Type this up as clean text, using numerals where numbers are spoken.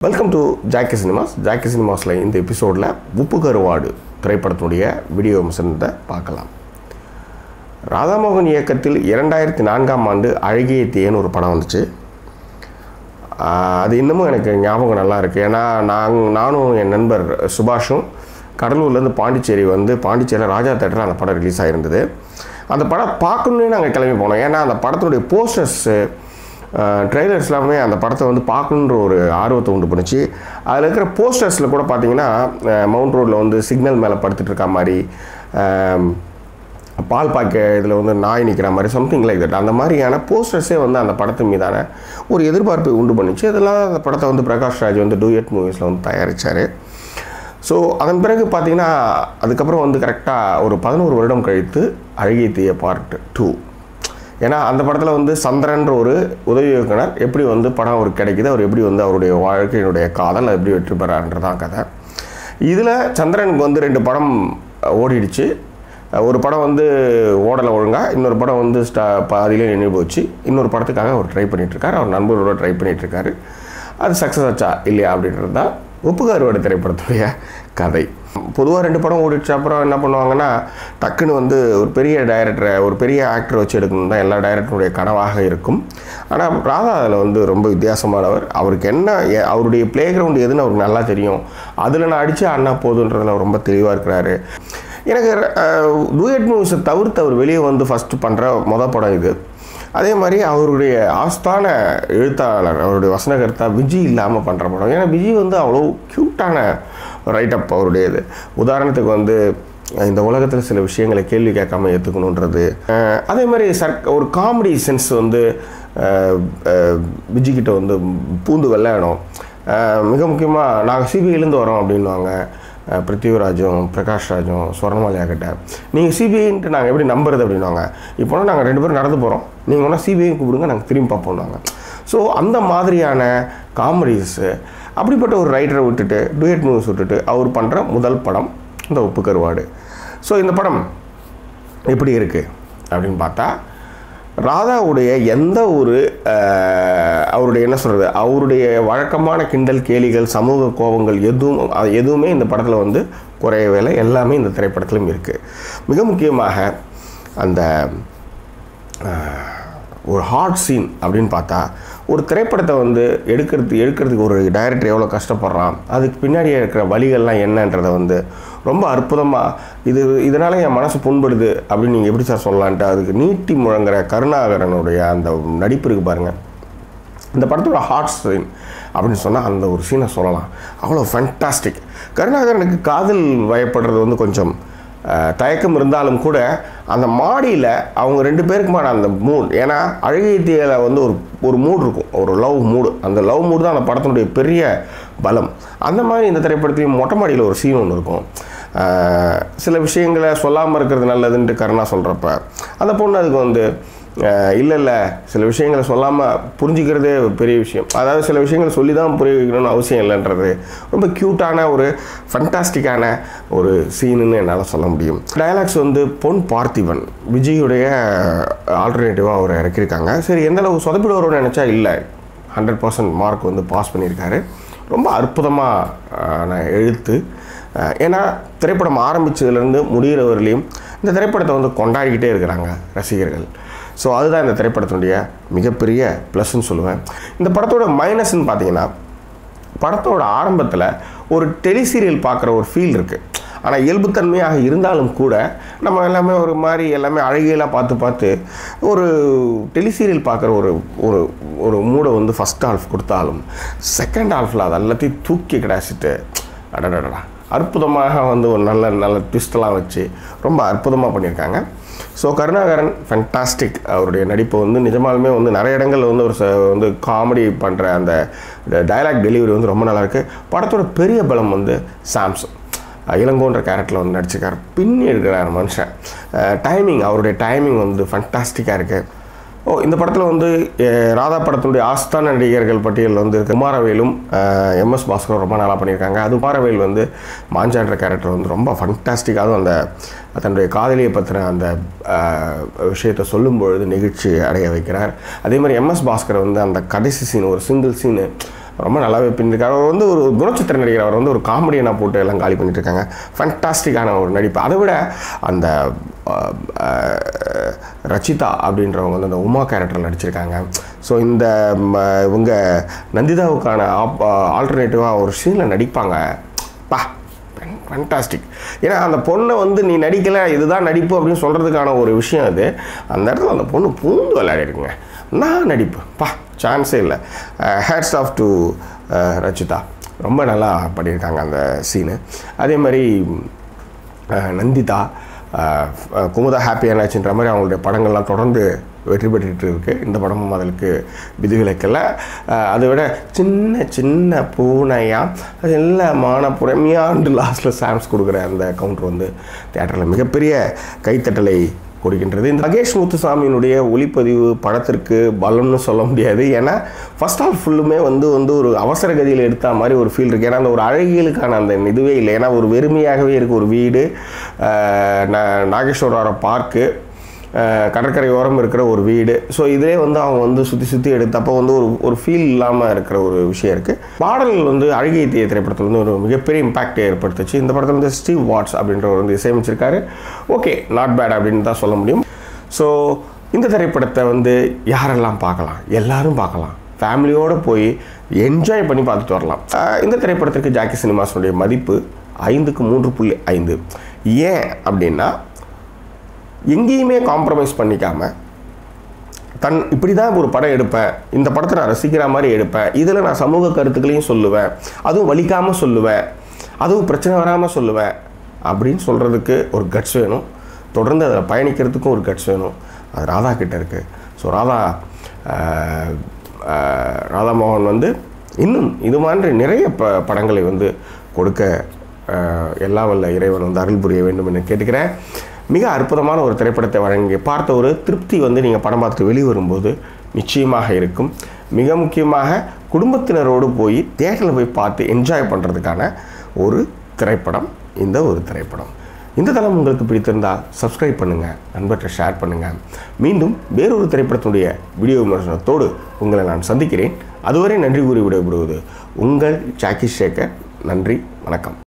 Welcome to Jackie cinemas. Jackie சினிமாஸில் இந்த எபிசோடில் உப்பு கருவாடு திரைப்படத்துடைய வீடியோ விமர்சனத்தை பார்க்கலாம். ராதாமோகன் இயக்கத்தில் 2004ஆம் ஆண்டு அழகிய தீயன்னு ஒரு படம் வந்துச்சு. அது இன்னமும் எனக்கு ஞாபகம் நல்லா இருக்குது. ஏன்னா நானும் என் நண்பர் சுபாஷும் கடலூர்லேருந்து பாண்டிச்சேரியில் ராஜா தேட்டரில் அந்த படம் ரிலீஸ் ஆகிருந்தது. அந்த படம் பார்க்கணுன்னே நாங்கள் கிளம்பி போனோம். ஏன்னா அந்த படத்தினுடைய போஸ்டர்ஸு ட்ரெய்லர்ஸ் எல்லாமே அந்த படத்தை பார்க்கணுன்ற ஒரு ஆர்வத்தை உண்டு பண்ணிச்சு. அதில் இருக்கிற போஸ்டர்ஸில் கூட பார்த்தீங்கன்னா மவுண்ட் ரோட்டில் சிக்னல் மேலே படுத்துட்டு இருக்க மாதிரி, பால் பாக்க இதில் நாய் நிற்கிற மாதிரி, சம்திங் லைக் தட், அந்த மாதிரியான போஸ்டர்ஸே அந்த படத்தின் மீதான ஒரு எதிர்பார்ப்பை உண்டு பண்ணிச்சு. இதெல்லாம் அந்த படத்தை பிரகாஷ் ராஜ் டூயட் மூவிஸில் தயாரித்தார். ஸோ அதன் பிறகு பார்த்திங்கன்னா அதுக்கப்புறம் கரெக்டாக ஒரு 11 வருடம் கழித்து அழகிய தீய பார்ட் 2. ஏன்னா அந்த படத்தில் சந்திரன்ற ஒரு உதவி இயக்குனர் எப்படி படம் அவருக்கு கிடைக்குது, அவர் எப்படி அவருடைய வாழ்க்கையினுடைய காதல் எப்படி வெற்றி பெறான்றதான் கதை. இதில் சந்திரனுக்கு 2 படம் ஓடிடுச்சு. ஒரு படம் ஓடலை ஒழுங்காக, இன்னொரு படம் பாதியிலே நின்று போச்சு. இன்னொரு படத்துக்காக அவர் ட்ரை பண்ணிகிட்ருக்காரு, அவர் நண்பர்களோட ட்ரை பண்ணிகிட்ருக்காரு. அது சக்ஸஸ் ஆச்சா இல்லையா அப்படின்றது தான் உப்பு கருவாடு திரைப்படத்துடைய கதை. பொதுவாக 2 படம் ஓடிடுச்சு. அப்புறம் என்ன பண்ணுவாங்கன்னா, டக்குன்னு ஒரு பெரிய டைரக்டரை, ஒரு பெரிய ஆக்டரை வச்சு எடுக்கணும் தான் எல்லா டைரக்டருடைய கனவாக இருக்கும். ஆனால் ராதா அதில் ரொம்ப வித்தியாசமானவர். அவருக்கு என்ன, அவருடைய ப்ளே கிரவுண்ட் எதுன்னு அவருக்கு நல்லா தெரியும். அதில் நான் அடித்து அண்ணா போதுன்றதில் ரொம்ப தெளிவாக இருக்கிறாரு. எனக்கு டூயட் மூவிஸை தவிர்த்து அவர் வெளியே ஃபஸ்ட்டு பண்ணுற படம் இது. அதே மாதிரி அவருடைய ஆஸ்தான எழுத்தாளர், அவருடைய வசனகர்த்தா விஜி இல்லாமல் பண்ணுற படம். ஏன்னா விஜி அவ்வளோ க்யூட்டான ரைட்டப் அவருடையது. உதாரணத்துக்கு இந்த உலகத்தில் சில விஷயங்களை கேள்வி கேட்காம ஏற்றுக்கணுன்றது. அதே மாதிரி ஒரு காமெடி சென்ஸ் விஜிக்கிட்ட பூந்து விளையாடும். மிக முக்கியமாக நாங்கள் சிபிஐலேருந்து வரோம் அப்படின்வாங்க பிருத்திவிராஜும் பிரகாஷ் ராஜும் ஸ்வர்ணமாலியா கிட்ட. நீங்கள் சிபிஐன்ட்டு நாங்கள் எப்படி நம்புறது அப்படின்வாங்க. இப்போ நாங்கள் 2 பேரும் நடந்து போகிறோம், நீங்கள் ஒன்றா சிபிஐ கூப்பிடுங்க, நாங்கள் திரும்பி பார்ப்போம்வாங்க. ஸோ அந்த மாதிரியான காமெடிஸு, அப்படிப்பட்ட ஒரு ரைட்டரை விட்டுட்டு, டூயட் மூவிஸ் விட்டுட்டு அவர் பண்ணுற முதல் படம் இந்த உப்பு கருவாடு. ஸோ இந்த படம் எப்படி இருக்குது அப்படின்னு பார்த்தா, ராதாவுடைய எந்த ஒரு அவருடைய என்ன சொல்கிறது, அவருடைய வழக்கமான கிண்டல் கேலிகள், சமூக கோபங்கள் எதுவுமே இந்த படத்தில் குறையவே இல்லை. எல்லாமே இந்த திரைப்படத்திலும் இருக்குது. மிக முக்கியமாக அந்த ஒரு ஹார்ட் சீன் அப்படின்னு பார்த்தா, ஒரு திரைப்படத்தை எடுக்கிறதுக்கு ஒரு டைரக்டர் எவ்வளோ கஷ்டப்படுறான், அதுக்கு பின்னாடியே இருக்கிற வழிகள்லாம் என்னன்றதை ரொம்ப அற்புதமாக, இதனால் என் மனசு புண்படுது அப்படின்னு நீங்கள் எப்படி சார் சொல்லலான்ட்டு அதுக்கு நீட்டி முழங்குற கருணாகரனுடைய அந்த நடிப்பு இருக்குது பாருங்கள். இந்த படத்தோட ஹார்ட் சீன் அப்படின்னு சொன்னால் அந்த ஒரு சீனை சொல்லலாம். அவ்வளோ ஃபேண்டாஸ்டிக். கருணாகரனுக்கு காதல் வயப்படுறது கொஞ்சம் தயக்கம் இருந்தாலும் கூட அந்த மாடியில் அவங்க 2 பேருக்குமான அந்த மூட், ஏன்னா அழகிய தீயில ஒரு மூடு இருக்கும், ஒரு லவ் மூடு. அந்த லவ் மூடு தான் அந்த படத்தினுடைய பெரிய பலம். அந்த மாதிரி இந்த திரைப்படத்தையும் மொட்டை மாடியில் ஒரு சீன் ஒன்று இருக்கும். சில விஷயங்களை சொல்லாமல் இருக்கிறது நல்லதுன்ட்டு கருணா சொல்கிறப்ப அந்த பொண்ணு அதுக்கு இல்லை சில விஷயங்களை சொல்லாமல் புரிஞ்சிக்கிறதே பெரிய விஷயம். அதாவது சில விஷயங்களை சொல்லி தான் புரிய வைக்கணும்னு அவசியம் இல்லைன்றது ரொம்ப க்யூட்டான ஒரு ஃபண்டாஸ்டிக்கான ஒரு சீனுன்னு என்னால் சொல்ல முடியும். டயலாக்ஸ் பொன் பார்த்திபன் விஜயுடைய ஆல்டர்னேட்டிவாக அவர் இறக்கியிருக்காங்க. சரி, எந்தளவு சொதப்பிடுவாரோன்னு நினச்சா இல்லை, 100% மார்க் பாஸ் பண்ணியிருக்காரு. ரொம்ப அற்புதமாக எழுத்து. ஏன்னா திரைப்படம் ஆரம்பித்ததுலேருந்து முடிகிறவர்களையும் இந்த திரைப்படத்தை கொண்டாடிக்கிட்டே இருக்கிறாங்க ரசிகர்கள். ஸோ அதுதான் இந்த திரைப்படத்தினுடைய மிகப்பெரிய ப்ளஸ்ன்னு சொல்லுவேன். இந்த படத்தோட மைனஸ்ன்னு பார்த்தீங்கன்னா, படத்தோட ஆரம்பத்தில் ஒரு டெலிசீரியல் பார்க்குற ஒரு ஃபீல் இருக்குது. ஆனால் இயல்புத்தன்மையாக இருந்தாலும் கூட நம்ம எல்லாமே ஒரு மாதிரி எல்லாமே அழகியெல்லாம் பார்த்து ஒரு டெலிசீரியல் பார்க்குற ஒரு ஒரு மூடை ஃபஸ்ட் ஹால்ஃப் கொடுத்தாலும் செகண்ட் ஹால்ஃபில் அது எல்லாத்தையும் தூக்கி கிடாச்சிட்டு அடடடா அற்புதமாக ஒரு நல்ல ட்விஸ்டெல்லாம் வச்சு ரொம்ப அற்புதமாக பண்ணியிருக்காங்க. So Karunakaran fantastic. அவருடைய நடிப்பு நிஜமாலுமே நிறைய இடங்களில் ஒரு காமெடி பண்ணுற அந்த டயலாக் டெலிவரி ரொம்ப நல்லாயிருக்கு. படத்தோட பெரிய பலம் சாம்சன் இளங்கோன்ற கேரக்டரில் நடிச்சிருக்கார். பின்னி எடுக்கிறார் மனுஷன். டைமிங், அவருடைய டைமிங் ஃபேண்டாஸ்டிக்காக இருக்குது. இந்த படத்தில் ராதா படத்தினுடைய ஆஸ்தான நடிகர்கள் பட்டியலில் குமாரவேலும் எம்எஸ் பாஸ்கரும் ரொம்ப நல்லா பண்ணியிருக்காங்க. அது குமாரவேல் மாஞ்சான்ற கேரக்டர் ரொம்ப ஃபண்டாஸ்டிக்காகவும் அந்த தன்னுடைய காதலியை பற்றின அந்த விஷயத்தை சொல்லும்பொழுது நெகிழ்ச்சி அடைய வைக்கிறார். அதே மாதிரி எம்எஸ் பாஸ்கர் அந்த கடைசி சீன், ஒரு சிங்கிள் சீனு ரொம்ப நல்லாவே பண்ணியிருக்காரு. அவர் வந்து ஒரு குணச்சித்திர நடிகர். அவர் வந்து ஒரு காமெடியனாக போட்டு எல்லாம் காலி பண்ணிட்டு இருக்காங்க. ஃபண்டாஸ்டிக்கான ஒரு நடிப்பு. அதை விட அந்த ரச்சிதா அப்படின்றவங்க வந்து அந்த உமா கேரக்டரில் நடிச்சிருக்காங்க. ஸோ இந்த இவங்க நந்திதாவுக்கான ஆல்டர்னேட்டிவாக ஒரு சீனில் நடிப்பாங்க. ஃபண்டாஸ்டிக். ஏன்னா அந்த பொண்ணை வந்து நீ நடிக்கலை, இதுதான் நடிப்பு அப்படின்னு சொல்கிறதுக்கான ஒரு விஷயம் அது. அந்த இடத்துல அந்த பொண்ணு பூந்து விளையாடிருக்குங்க. நான் நடிப்பு சான்ஸே இல்லை. Hats off to Rachitha. ரொம்ப நல்லா பண்ணியிருக்காங்க அந்த சீனு. அதே மாதிரி நந்திதா, குமுதா ஹாப்பியானாச்சுன்ற மாதிரி அவங்களுடைய படங்கள்லாம் தொடர்ந்து வெற்றி பெற்றுட்டு இருக்குது. இந்த படமும் அதற்கு விதிவிலக்கல்ல. அதை விட சின்ன சின்ன பூனையாக அது எல்லாம் மானப்புறமையாண்டு லாஸ்ட்டில் சாம்ஸ் கொடுக்குற அந்த கவுண்டர் வந்து தியேட்டரில் மிகப்பெரிய கைத்தட்டலை கொடுக்கின்றது. இந்த மகேஷ் முத்துசாமியினுடைய ஒளிப்பதிவு படத்திற்கு பலம்னு சொல்ல முடியாது. ஏன்னா ஃபர்ஸ்ட் ஆல் ஃபுல்லுமே வந்து ஒரு அவசர கதியில் எடுத்த மாதிரி ஒரு ஃபீல் இருக்குது. ஏன்னா அந்த ஒரு அழகியலுக்கான அந்த இதுவே இல்லை. ஏன்னா ஒரு வெறுமையாகவே இருக்குது. ஒரு வீடு, நாகேஸ்வர பார்க்கு, கடற்கரையோரம் இருக்கிற ஒரு வீடு. ஸோ இதே வந்து அவங்க வந்து சுற்றி எடுத்தப்போ வந்து ஒரு ஃபீல் இல்லாமல் இருக்கிற ஒரு விஷயம் இருக்குது. பாடல் வந்து அழகிய தீய திரைப்படத்தில் வந்து ஒரு மிகப்பெரிய இம்பாக்டை ஏற்படுத்துச்சு. இந்த படத்தில் வந்து ஸ்டீவ் வாட்ஸ் அப்படின்றவர் வந்து இசையமைச்சிருக்காரு. ஓகே, நாட் பேட் அப்படின்னு தான் சொல்ல முடியும். ஸோ இந்த திரைப்படத்தை வந்து யாரெல்லாம் பார்க்கலாம்? எல்லாரும் பார்க்கலாம். ஃபேமிலியோடு போய் என்ஜாய் பண்ணி பார்த்துட்டு வரலாம். இந்த திரைப்படத்திற்கு ஜாக்கி சினிமாஸுடைய மதிப்பு 5க்கு 3.5. ஏன் அப்படின்னா எங்கேயுமே காம்ப்ரமைஸ் பண்ணிக்காமல் இப்படி தான் ஒரு படம் எடுப்பேன், இந்த படத்தை நான் ரசிக்கிற மாதிரி எடுப்பேன், இதில் நான் சமூக கருத்துக்களையும் சொல்லுவேன், அதுவும் வலிக்காமல் சொல்லுவேன், அதுவும் பிரச்சனை வராமல் சொல்லுவேன் அப்படின்னு சொல்கிறதுக்கு ஒரு கட்ஸ் வேணும். தொடர்ந்து அதை பயணிக்கிறதுக்கும் ஒரு கட்ஸ் வேணும். அது ராதா கிட்ட இருக்குது. ஸோ ராதா மோகன் வந்து இன்னும் இது மாதிரி நிறைய படங்களை வந்து கொடுக்க எல்லாம் வல்ல இறைவன் வந்து அருள் புரிய வேண்டும் என்று கேட்டுக்கிறேன். மிக அற்புதமான ஒரு திரைப்படத்தை வழங்கி பார்த்த ஒரு திருப்தி வந்து நீங்கள் படம் பார்த்துட்டு வெளிவரும்போது நிச்சயமாக இருக்கும். மிக முக்கியமாக குடும்பத்தினரோடு போய் தியேட்டரில் போய் பார்த்து என்ஜாய் பண்ணுறதுக்கான ஒரு திரைப்படம் இந்த ஒரு திரைப்படம். இந்த தளம் உங்களுக்கு பிடித்திருந்தால் சப்ஸ்கிரைப் பண்ணுங்கள், நண்பர்கிட்ட ஷேர் பண்ணுங்கள். மீண்டும் வேறொரு திரைப்படத்தினுடைய வீடியோ விமர்சனத்தோடு உங்களை நான் சந்திக்கிறேன். அதுவரை நன்றி கூறி விடைபெறுவது உங்கள் ஜாக்கி சேகர். நன்றி, வணக்கம்.